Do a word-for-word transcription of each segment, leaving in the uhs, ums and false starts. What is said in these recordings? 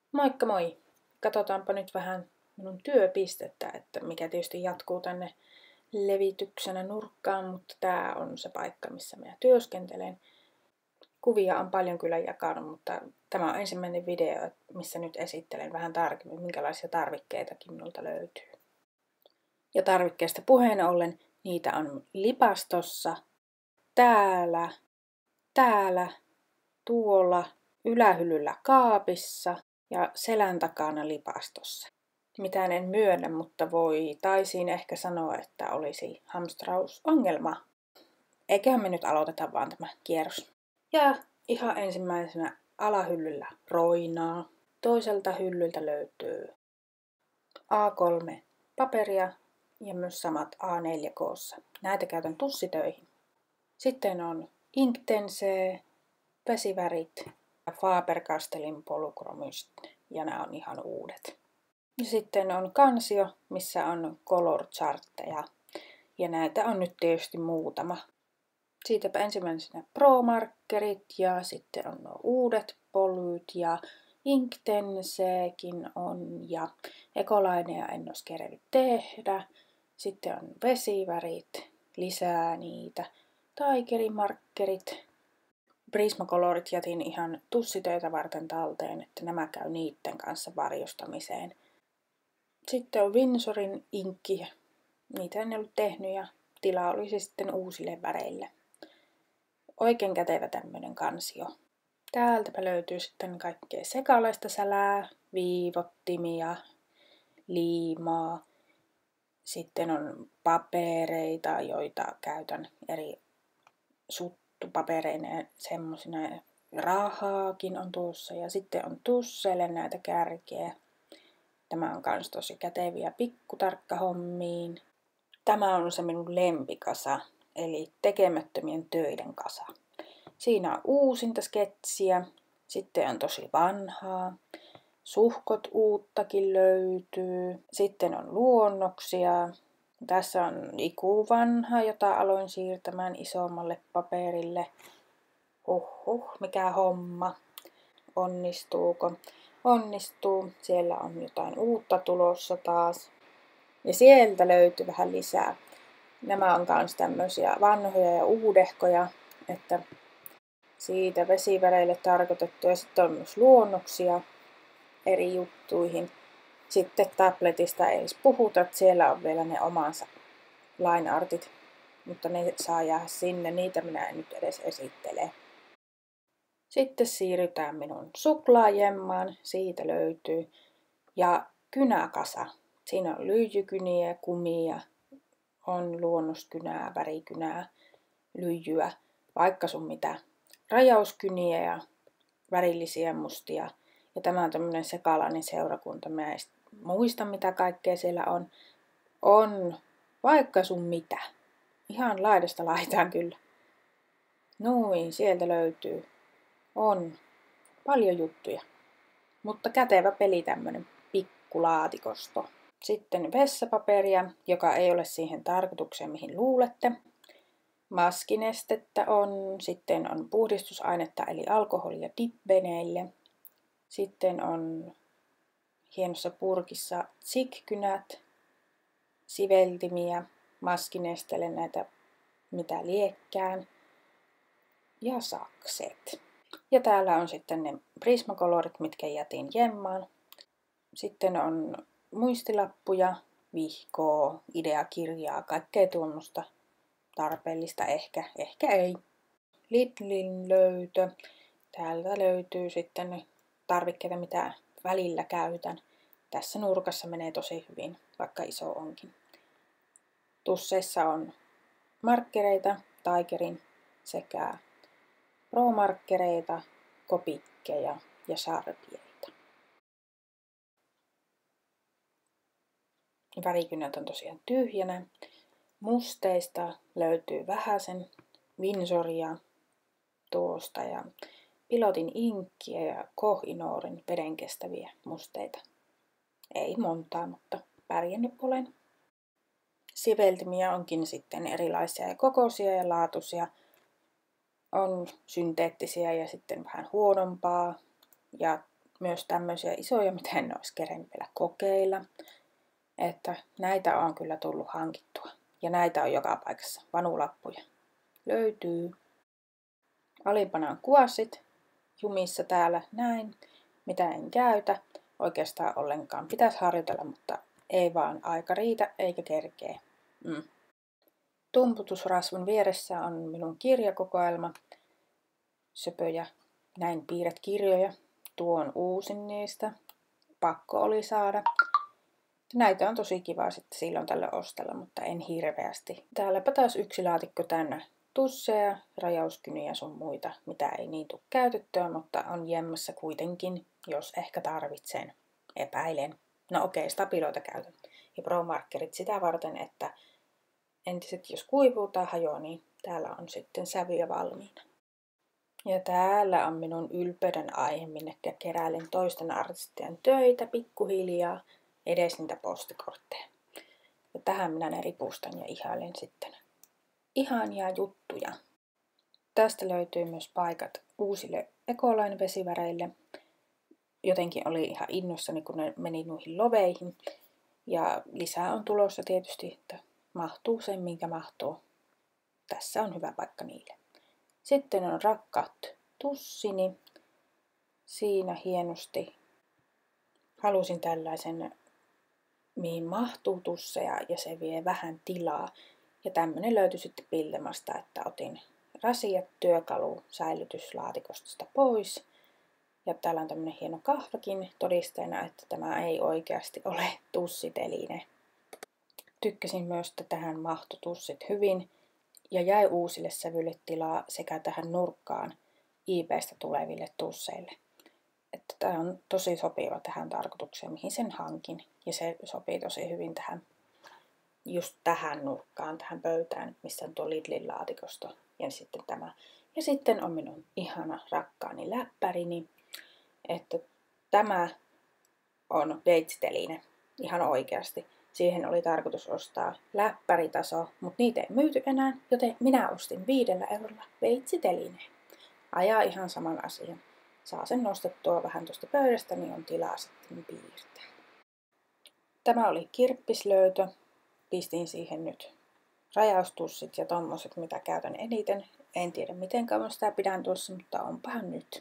Moikka moi! Katsotaanpa nyt vähän minun työpistettä, että mikä tietysti jatkuu tänne levityksenä nurkkaan, mutta tää on se paikka, missä minä työskentelen. Kuvia on paljon kyllä jakanut, mutta tämä on ensimmäinen video, missä nyt esittelen vähän tarkemmin, minkälaisia tarvikkeitakin minulta löytyy. Ja tarvikkeista puheen ollen, niitä on lipastossa, täällä, täällä, tuolla, ylähyllyllä kaapissa ja selän takana lipastossa. Mitään en myönnä, mutta voi taisin ehkä sanoa, että olisi hamstrausongelma. Eiköhän me nyt aloiteta vaan tämä kierros. Ja ihan ensimmäisenä alahyllyllä roinaa. Toiselta hyllyltä löytyy A kolme paperia ja myös samat A neljä koossa. Näitä käytän tussitöihin. Sitten on Inktense, vesivärit ja Faber-Castellin Polychromist, ja nämä on ihan uudet. Ja sitten on kansio, missä on color chartteja, ja näitä on nyt tietysti muutama. Siitäpä ensimmäisenä Pro-markkerit ja sitten on nuo uudet polyt ja Inktensekin on ja Ecolaineja en olisi kerennyt tehdä. Sitten on vesivärit, lisää niitä, Tigerin-markkerit. Prismakolorit jätin ihan tussitöitä varten talteen, että nämä käy niiden kanssa varjostamiseen. Sitten on Winsorin inkki. Niitä en ollut tehnyt ja tila olisi sitten uusille väreille. Oikein kätevä tämmönen kansio. Täältäpä löytyy sitten kaikkea sekalaista sälää, viivottimia, liimaa. Sitten on papereita, joita käytän eri suttupapereineen semmosina. Rahaakin on tuossa ja sitten on tusseille näitä kärkeä. Tämä on kans tosi käteviä pikkutarkka hommiin. Tämä on se minun lempikasa, eli tekemättömien töiden kasa. Siinä on uusinta sketsiä, sitten on tosi vanhaa, suhkot uuttakin löytyy, sitten on luonnoksia. Tässä on ikuvanha, jota aloin siirtämään isommalle paperille. Huhhuh, mikä homma. Onnistuuko? Onnistuu. Siellä on jotain uutta tulossa taas. Ja sieltä löytyy vähän lisää. Nämä on myös tämmöisiä vanhoja ja uudehkoja, että siitä vesiväreille tarkoitettu. Ja sitten on myös luonnoksia eri juttuihin. Sitten tabletista ei edes puhuta, että siellä on vielä ne omansa line-artit, mutta ne saa jäädä sinne, niitä minä en nyt edes esittele. Sitten siirrytään minun suklaajemmaan, siitä löytyy, ja kynäkasa. Siinä on lyijykyniä, kumia, on luonnoskynää, värikynää, lyijyä, vaikka sun mitä. Rajauskyniä ja värillisiä mustia. Ja tämä on tämmönen sekalainen seurakunta, mä en muista mitä kaikkea siellä on. On vaikka sun mitä. Ihan laidasta laitaan kyllä. Noin, sieltä löytyy. On paljon juttuja. Mutta kätevä peli tämmönen pikkulaatikosto. Sitten vessapaperia, joka ei ole siihen tarkoitukseen mihin luulette. Maskinestettä on. Sitten on puhdistusainetta eli alkoholia dipveneille. Sitten on hienossa purkissa tsikkynät, siveltimiä, maskinesteelle näitä mitä liekkään ja sakset. Ja täällä on sitten ne prismakolorit, mitkä jätin jemmaan. Sitten on muistilappuja, vihkoa, ideakirjaa, kaikkea tuommoista tarpeellista ehkä, ehkä ei. Lidlin löytö. Täältä löytyy sitten ne tarvikkeita, mitä välillä käytän. Tässä nurkassa menee tosi hyvin, vaikka iso onkin. Tusseissa on markkereita, Tigerin sekä Pro-markkereita, kopikkeja ja sarpieita. Värikynät on tosiaan tyhjänä. Musteista löytyy vähäsen Winsoria tuosta ja Pilotin inkkiä ja Koh-i-Noorin vedenkestäviä musteita. Ei montaa, mutta pärjännyt olen. Siveltimiä onkin sitten erilaisia ja kokoisia ja laatuisia. On synteettisiä ja sitten vähän huonompaa. Ja myös tämmöisiä isoja, mitä en olisi kerennyt vielä kokeilla. Että näitä on kyllä tullut hankittua. Ja näitä on joka paikassa. Vanulappuja löytyy. Alimpana on kuosit. Jumissa täällä näin. Mitä en käytä. Oikeastaan ollenkaan. Pitäisi harjoitella, mutta ei vaan aika riitä eikä kerkeä. Mm. Tumputusrasvun vieressä on minun kirjakokoelma. Söpöjä. Näin piirret kirjoja. Tuon uusin niistä. Pakko oli saada. Näitä on tosi kiva sitten silloin tällä ostella, mutta en hirveästi. Täälläpä taas yksi laatikko täynnä tusseja, rajauskyniä sun muita, mitä ei niin tule käytettyä, mutta on jemmässä kuitenkin, jos ehkä tarvitsen. Epäilen. No okei, stabiloita käytän. Ja pro-markerit sitä varten, että entiset jos kuivuu tai hajoaa, niin täällä on sitten sävyjä valmiina. Ja täällä on minun ylpeyden aihe, minne keräilen toisten artistien töitä pikkuhiljaa, edes niitä postikortteja. Ja tähän minä ne ripustan ja ihailen sitten ihania juttuja. Tästä löytyy myös paikat uusille Ecoline-vesiväreille. Jotenkin oli ihan innoissani, kun ne meni noihin loveihin. Ja lisää on tulossa tietysti, että mahtuu sen, minkä mahtuu. Tässä on hyvä paikka niille. Sitten on rakkaat tussini. Siinä hienosti halusin tällaisen, mihin mahtuu tusseja ja se vie vähän tilaa. Ja tämmönen löytyi sitten Pillemasta, että otin rasiat työkalu säilytyslaatikosta pois. Ja täällä on tämmönen hieno kahvakin todisteena, että tämä ei oikeasti ole tussiteline. Tykkäsin myös, että tähän mahtui tussit hyvin. Ja jäi uusille sävyille tilaa sekä tähän nurkkaan iipeistä tuleville tusseille. Että tämä on tosi sopiva tähän tarkoitukseen, mihin sen hankin. Ja se sopii tosi hyvin tähän, just tähän nurkkaan, tähän pöytään, missä on tuo Lidlin laatikosto. Ja sitten tämä. Ja sitten on minun ihana rakkaani läppärini. Että tämä on veitsiteline ihan oikeasti. Siihen oli tarkoitus ostaa läppäritaso, mutta niitä ei myyty enää, joten minä ostin viidellä eurolla veitsitelineen. Ajaa ihan saman asian. Saa sen nostettua vähän tuosta pöydästä, niin on tilaa sitten piirtää. Tämä oli kirppislöytö. Pistin siihen nyt rajaustussit ja tommoset, mitä käytän eniten. En tiedä miten kauan sitä pidän tuossa, mutta onpahan nyt.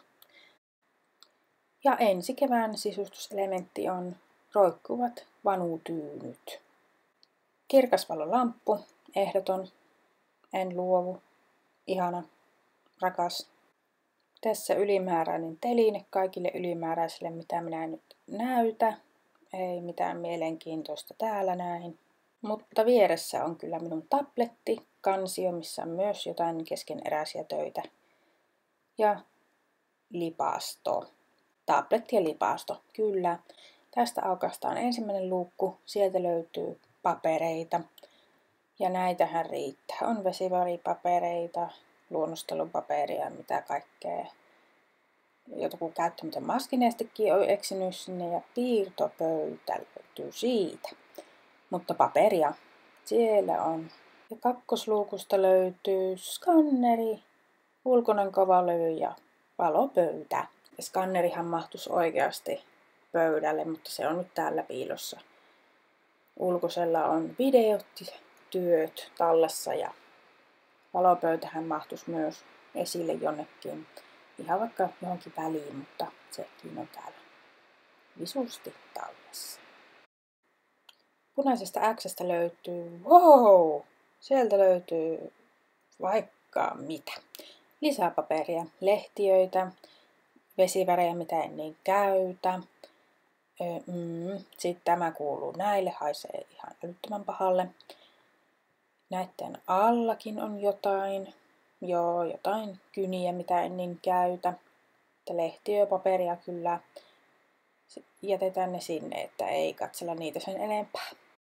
Ja ensi kevään sisustuselementti on roikkuvat vanutyynyt. Kirkasvalolamppu, ehdoton, en luovu, ihana, rakas. Tässä ylimääräinen teline kaikille ylimääräisille, mitä minä nyt näytä. Ei mitään mielenkiintoista täällä näin. Mutta vieressä on kyllä minun tabletti, kansio, missä on myös jotain keskeneräisiä töitä. Ja lipasto. Tabletti ja lipasto, kyllä. Tästä aukaistaan ensimmäinen luukku. Sieltä löytyy papereita. Ja näitähän riittää. On vesivaripapereita, luonnostelupaperia ja mitä kaikkea. Joku käyttämätön maskineestikin on eksynyt sinne ja piirtopöytä löytyy siitä. Mutta paperia siellä on. Ja kakkosluukusta löytyy skanneri, ulkoinen kovalevy ja valopöytä. Ja skannerihan mahtuisi oikeasti pöydälle, mutta se on nyt täällä piilossa. Ulkosella on videot, työt tallessa ja valopöytähän mahtuisi myös esille jonnekin. Ihan vaikka johonkin väliin, mutta sekin on täällä visusti tallessa. Punaisesta X:stä löytyy, wow, sieltä löytyy vaikka mitä. Lisäpaperia, lehtiöitä, vesivärejä, mitä en niin käytä. Mm, sitten tämä kuuluu näille, haisee ihan älyttömän pahalle. Näiden allakin on jotain, joo, jotain kyniä, mitä en niin käytä. Lehtiöpaperia kyllä. Jätetään ne sinne, että ei katsella niitä sen enempää.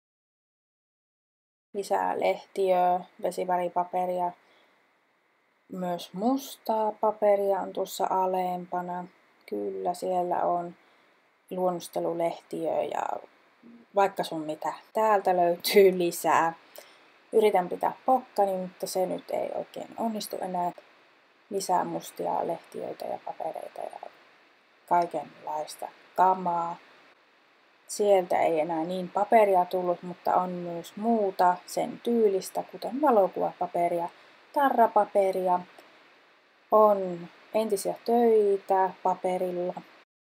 Lisää lehtiöä, vesiväripaperia. Myös mustaa paperia on tuossa alempana. Kyllä siellä on luonnostelulehtiö ja vaikka sun mitä. Täältä löytyy lisää. Yritän pitää pokkani, mutta se nyt ei oikein onnistu enää. Lisää mustia lehtiöitä ja papereita ja kaikenlaista kamaa. Sieltä ei enää niin paperia tullut, mutta on myös muuta sen tyylistä, kuten valokuvapaperia, tarrapaperia, on entisiä töitä paperilla.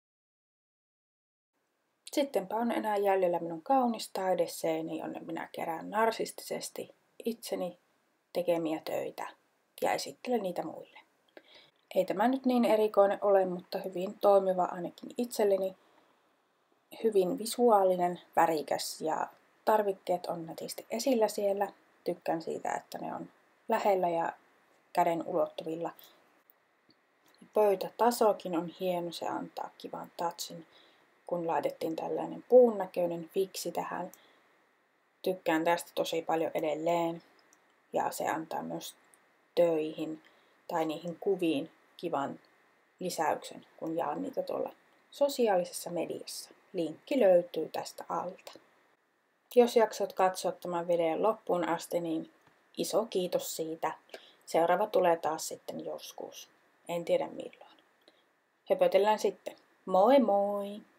Sittenpä on enää jäljellä minun kaunis taideseini, jonne minä kerään narsistisesti itseni tekemiä töitä ja esittelen niitä muille. Ei tämä nyt niin erikoinen ole, mutta hyvin toimiva ainakin itselleni. Hyvin visuaalinen, värikäs ja tarvikkeet on nätisti esillä siellä. Tykkään siitä, että ne on lähellä ja käden ulottuvilla. Pöytätasokin on hieno, se antaa kivan touchin, kun laitettiin tällainen puun näköinen fiksi tähän. Tykkään tästä tosi paljon edelleen ja se antaa myös töihin tai niihin kuviin kivan lisäyksen, kun jaan niitä tuolla sosiaalisessa mediassa. Linkki löytyy tästä alta. Jos jaksot katsoa tämän videon loppuun asti, niin iso kiitos siitä. Seuraava tulee taas sitten joskus. En tiedä milloin. Höpötellään sitten. Moi moi!